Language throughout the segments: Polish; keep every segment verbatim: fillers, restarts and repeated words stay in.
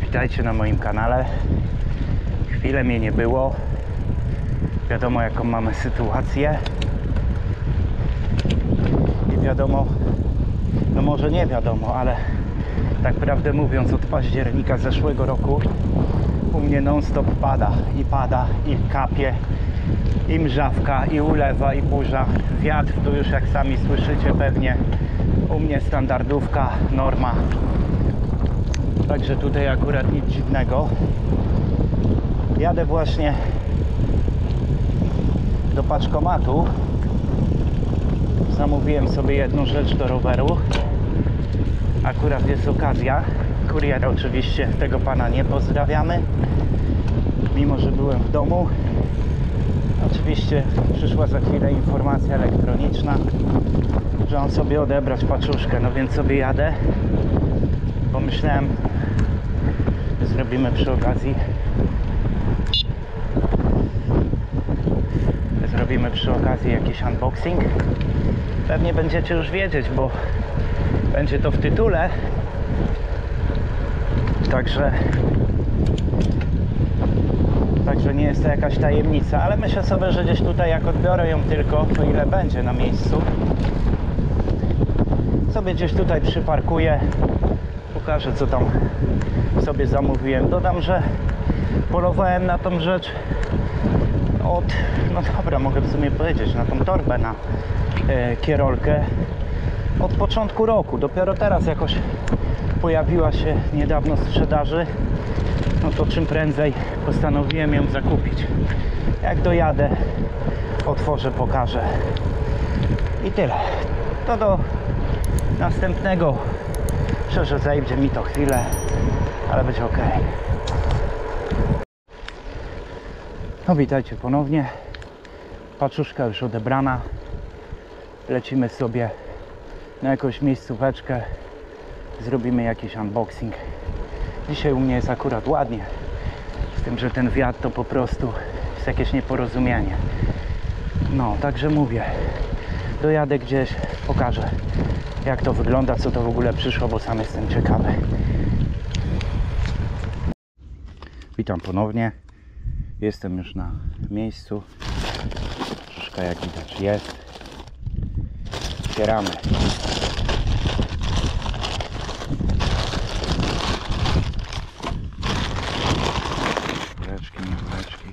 Witajcie na moim kanale. Chwilę mnie nie było. Wiadomo, jaką mamy sytuację. I wiadomo, no może nie wiadomo, ale tak prawdę mówiąc, od października zeszłego roku u mnie non stop pada i pada i kapie i mrzawka, i ulewa, i burza. Wiatr tu już, jak sami słyszycie pewnie, u mnie standardówka, norma. Także tutaj akurat nic dziwnego. Jadę właśnie do paczkomatu. Zamówiłem sobie jedną rzecz do roweru. Akurat jest okazja. Kurier oczywiście, tego pana nie pozdrawiamy, mimo że byłem w domu. Oczywiście przyszła za chwilę informacja elektroniczna, że on sobie odebrać paczuszkę. No więc sobie jadę. Pomyślałem, że zrobimy przy okazji Zrobimy przy okazji jakiś unboxing. Pewnie będziecie już wiedzieć, bo będzie to w tytule. Także Także nie jest to jakaś tajemnica, ale myślę sobie, że gdzieś tutaj, jak odbiorę ją tylko, o ile będzie na miejscu, sobie gdzieś tutaj przyparkuję, pokażę, co tam sobie zamówiłem. Dodam, że polowałem na tą rzecz od, no dobra, mogę w sumie powiedzieć, na tą torbę, na e, kierolkę od początku roku. Dopiero teraz jakoś pojawiła się niedawno w sprzedaży. No to czym prędzej postanowiłem ją zakupić. Jak dojadę, otworzę, pokażę i tyle. To do następnego. Myślę, że zajdzie mi to chwilę, ale będzie ok. No witajcie ponownie. Paczuszka już odebrana. Lecimy sobie na jakąś miejscóweczkę. Zrobimy jakiś unboxing. Dzisiaj u mnie jest akurat ładnie. Z tym, że ten wiatr to po prostu jest jakieś nieporozumienie. No, także mówię. Dojadę gdzieś, pokażę, jak to wygląda, co to w ogóle przyszło, bo sam jestem ciekawy. Witam ponownie. Jestem już na miejscu. Troszkę, jak widać, jest. Otwieramy. Woreczki, nie woreczki.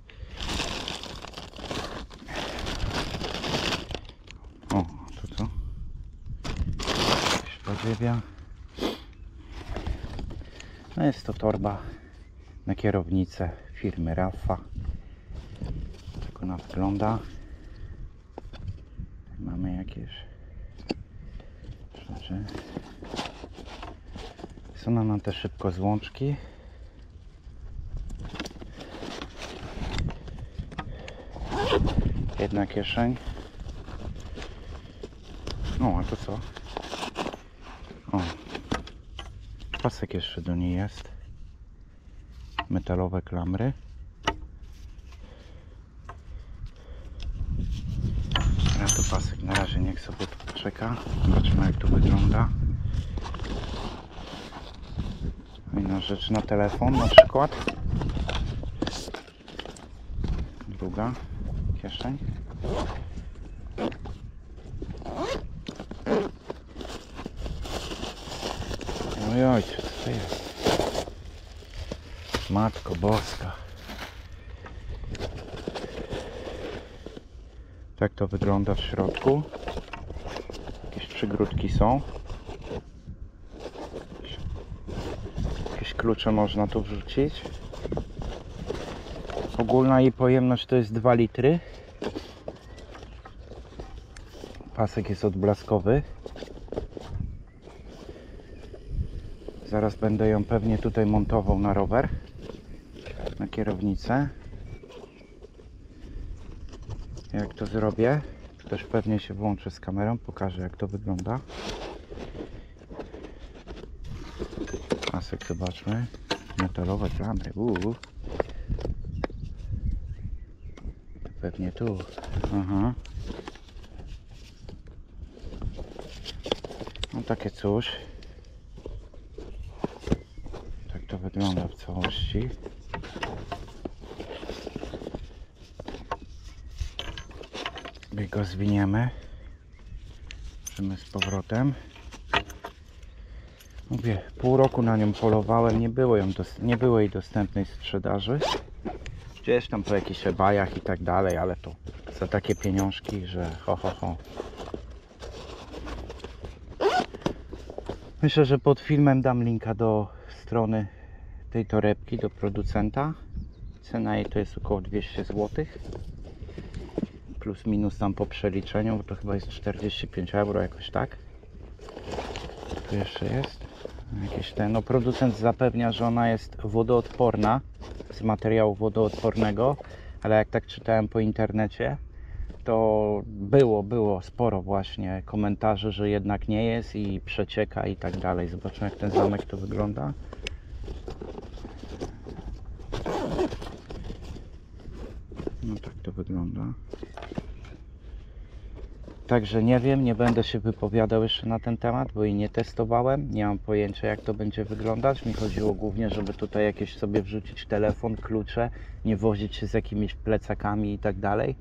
O, to co? Jakieś podziewia. No jest to torba na kierownicę firmy Rafa. Tak ona wygląda. Mamy jakieś rzeczy. Są nam te szybko złączki. Jedna kieszeń. No, a to co? O, pasek jeszcze do niej jest. Metalowe klamry. Ja to pasek na razie niech sobie tu czeka. Zobaczmy, jak to wygląda. Inna rzecz na telefon na przykład. Druga kieszeń. Ojoj, co to jest? Matko Boska. Tak to wygląda w środku. Jakieś przygródki są. Jakieś klucze można tu wrzucić. Ogólna jej pojemność to jest dwa litry. Pasek jest odblaskowy. Zaraz będę ją pewnie tutaj montował na rower, na kierownicę. Jak to zrobię, to też pewnie się włączę z kamerą, pokażę, jak to wygląda. Pasek, zobaczmy. Metalowe klamry. Uuu. Pewnie tu. Aha. No takie coś. Tak to wygląda w całości. Sobie go zwiniemy. Możemy z powrotem. Mówię, pół roku na nią polowałem, nie było, ją nie było jej dostępnej sprzedaży. Gdzieś tam po jakichś ebajach i tak dalej, ale to za takie pieniążki, że ho ho ho. Myślę, że pod filmem dam linka do strony tej torebki, do producenta. Cena jej to jest około dwieście złotych. Plus minus tam po przeliczeniu, bo to chyba jest czterdzieści pięć euro, jakoś tak. Tu jeszcze jest jakieś ten, no producent zapewnia, że ona jest wodoodporna, z materiału wodoodpornego, ale jak tak czytałem po internecie, to było, było sporo właśnie komentarzy, że jednak nie jest i przecieka i tak dalej. Zobaczmy, jak ten zamek to wygląda. No tak to wygląda. Także nie wiem, nie będę się wypowiadał jeszcze na ten temat, bo jej nie testowałem. Nie mam pojęcia, jak to będzie wyglądać. Mi chodziło głównie, żeby tutaj jakieś sobie wrzucić telefon, klucze, nie wozić się z jakimiś plecakami i tak dalej.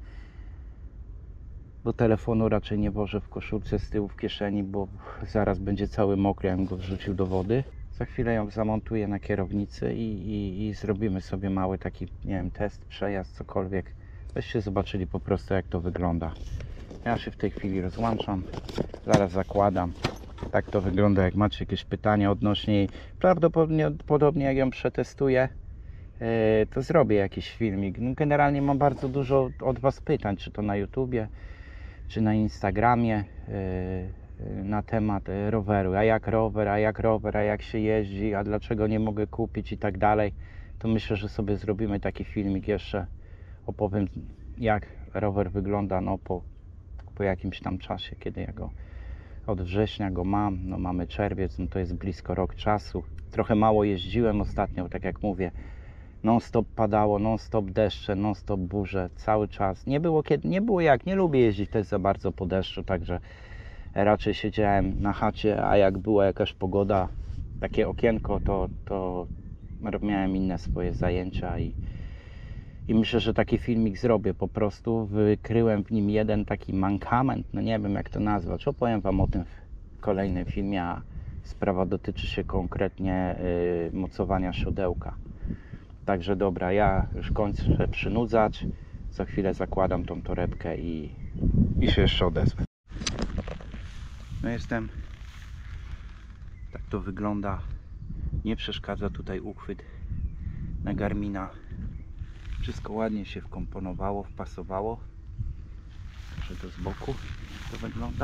Bo telefonu raczej nie wożę w koszulce z tyłu w kieszeni, bo zaraz będzie cały mokry, jakbym go wrzucił do wody. Za chwilę ją zamontuję na kierownicy i, i, i zrobimy sobie mały taki, nie wiem, test, przejazd, cokolwiek. Byście zobaczyli po prostu, jak to wygląda. Ja się w tej chwili rozłączam, zaraz zakładam. Tak to wygląda. Jak macie jakieś pytania odnośnie jej, prawdopodobnie podobnie jak ją przetestuję, to zrobię jakiś filmik. Generalnie mam bardzo dużo od Was pytań, czy to na YouTubie, czy na Instagramie, na temat roweru. A jak rower, a jak rower, a jak się jeździ, a dlaczego nie mogę kupić i tak dalej. To myślę, że sobie zrobimy taki filmik jeszcze. Opowiem, jak rower wygląda no, po, po jakimś tam czasie, kiedy ja go od września go mam. No mamy czerwiec, no to jest blisko rok czasu. Trochę mało jeździłem ostatnio, tak jak mówię. Non stop padało, non stop deszcze, non stop burze, cały czas. Nie było kiedy, nie było jak, nie lubię jeździć też za bardzo po deszczu, także raczej siedziałem na chacie, a jak była jakaś pogoda, takie okienko, to, to miałem inne swoje zajęcia i, i myślę, że taki filmik zrobię. Po prostu wykryłem w nim jeden taki mankament, no nie wiem jak to nazwać, opowiem Wam o tym w kolejnym filmie, a sprawa dotyczy się konkretnie y, mocowania siodełka. Także dobra, ja już kończę przynudzać. Za chwilę zakładam tą torebkę i, i się jeszcze odezwę. No jestem. Tak to wygląda. Nie przeszkadza tutaj uchwyt na Garmina. Wszystko ładnie się wkomponowało, wpasowało. Może to z boku to wygląda.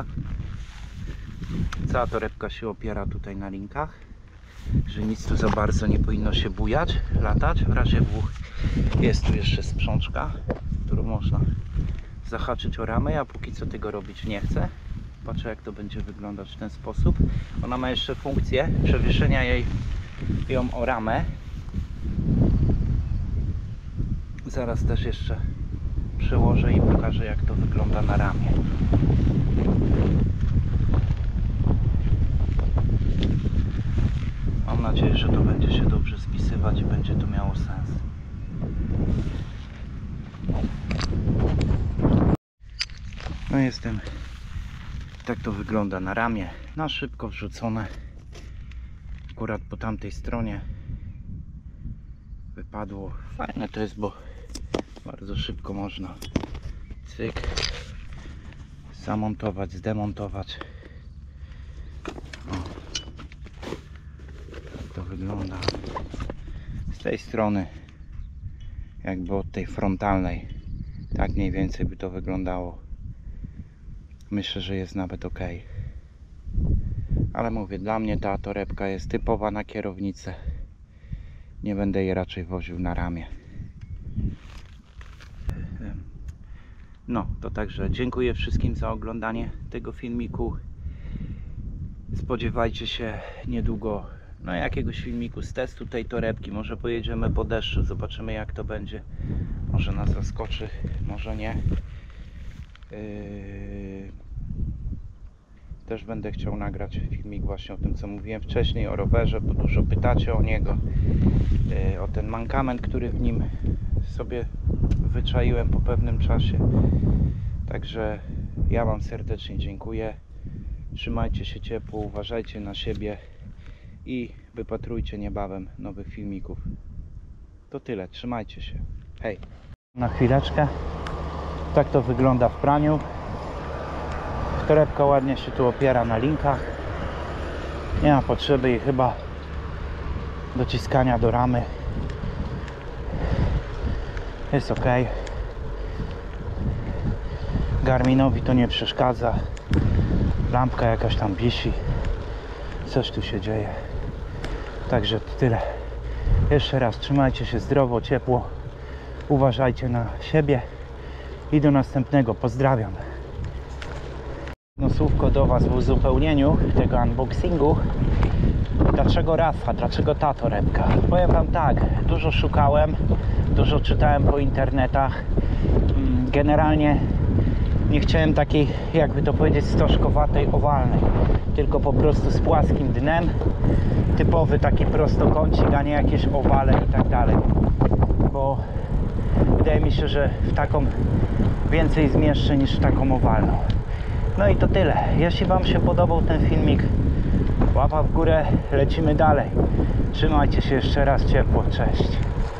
Cała torebka się opiera tutaj na linkach, że nic tu za bardzo nie powinno się bujać, latać. W razie W jest tu jeszcze sprzączka, którą można zahaczyć o ramę. Ja póki co tego robić nie chcę. Patrzę, jak to będzie wyglądać w ten sposób. Ona ma jeszcze funkcję przewieszenia jej ją o ramę. Zaraz też jeszcze przełożę i pokażę, jak to wygląda na ramię. Mam nadzieję, że to będzie się dobrze spisywać i będzie to miało sens. No jestem. Tak to wygląda na ramię. Na szybko wrzucone. Akurat po tamtej stronie wypadło. Fajne to jest, bo bardzo szybko można cyk zamontować, zdemontować. O. Tak to wygląda z tej strony, jakby od tej frontalnej. Tak mniej więcej by to wyglądało. Myślę, że jest nawet ok. Ale mówię, dla mnie ta torebka jest typowa na kierownicę. Nie będę jej raczej woził na ramię. No, to także dziękuję wszystkim za oglądanie tego filmiku. Spodziewajcie się niedługo no, jakiegoś filmiku z testu tej torebki. Może pojedziemy po deszczu, zobaczymy jak to będzie. Może nas zaskoczy, może nie. Yy... też będę chciał nagrać filmik właśnie o tym, co mówiłem wcześniej, o rowerze, bo dużo pytacie o niego, yy, o ten mankament, który w nim sobie wyczaiłem po pewnym czasie. Także ja Wam serdecznie dziękuję. Trzymajcie się ciepło, uważajcie na siebie i wypatrujcie niebawem nowych filmików. To tyle, trzymajcie się. Hej! Na chwileczkę. Tak to wygląda w praniu. Torebka ładnie się tu opiera na linkach. Nie ma potrzeby jej chyba dociskania do ramy. Jest ok. Garminowi to nie przeszkadza. Lampka jakaś tam wisi. Coś tu się dzieje. Także to tyle. Jeszcze raz trzymajcie się zdrowo, ciepło. Uważajcie na siebie. I do następnego. Pozdrawiam. No słówko do Was w uzupełnieniu tego unboxingu. Dlaczego Rafa? Dlaczego ta torebka? Powiem Wam tak, dużo szukałem, dużo czytałem po internetach. Generalnie nie chciałem takiej, jakby to powiedzieć, stożkowatej, owalnej, tylko po prostu z płaskim dnem. Typowy taki prostokącik, a nie jakieś owale i tak dalej. Bo wydaje mi się, że w taką więcej zmieszczę niż w taką owalną. No i to tyle. Jeśli Wam się podobał ten filmik, łapa w górę, lecimy dalej. Trzymajcie się jeszcze raz ciepło. Cześć.